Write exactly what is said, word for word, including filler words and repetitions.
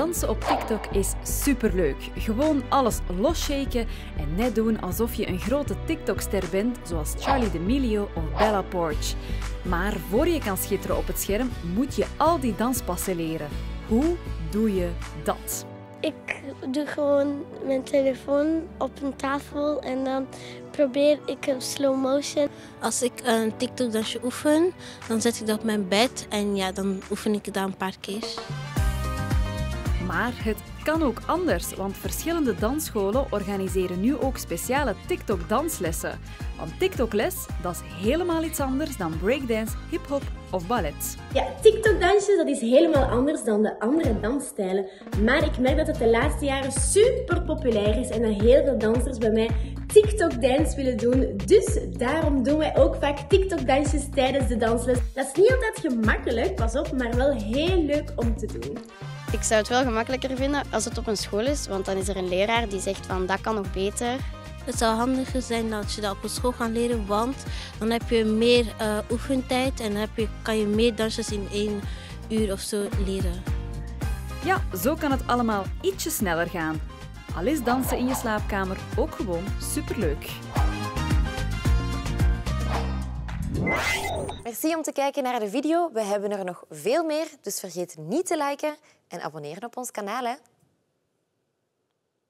Dansen op TikTok is superleuk. Gewoon alles losshaken en net doen alsof je een grote TikTok-ster bent, zoals Charli D'Amelio of Bella Poarch. Maar voor je kan schitteren op het scherm, moet je al die danspassen leren. Hoe doe je dat? Ik doe gewoon mijn telefoon op een tafel en dan probeer ik een slow motion. Als ik een TikTok-dansje oefen, dan zet ik dat op mijn bed en ja, dan oefen ik dat een paar keer. Maar het kan ook anders, want verschillende dansscholen organiseren nu ook speciale TikTok-danslessen. Want TikTok-les, dat is helemaal iets anders dan breakdance, hip-hop of ballet. Ja, TikTok-dansjes, dat is helemaal anders dan de andere dansstijlen. Maar ik merk dat het de laatste jaren super populair is en dat heel veel dansers bij mij TikTok-dance willen doen. Dus daarom doen wij ook vaak TikTok-dansjes tijdens de dansles. Dat is niet altijd gemakkelijk, pas op, maar wel heel leuk om te doen. Ik zou het wel gemakkelijker vinden als het op een school is, want dan is er een leraar die zegt van dat kan nog beter. Het zou handiger zijn dat je dat op een school gaat leren, want dan heb je meer uh, oefentijd en dan heb je, kan je meer dansjes in één uur of zo leren. Ja, zo kan het allemaal ietsje sneller gaan. Al is dansen in je slaapkamer ook gewoon superleuk. Merci om te kijken naar de video. We hebben er nog veel meer, dus vergeet niet te liken en abonneren op ons kanaal. Hè.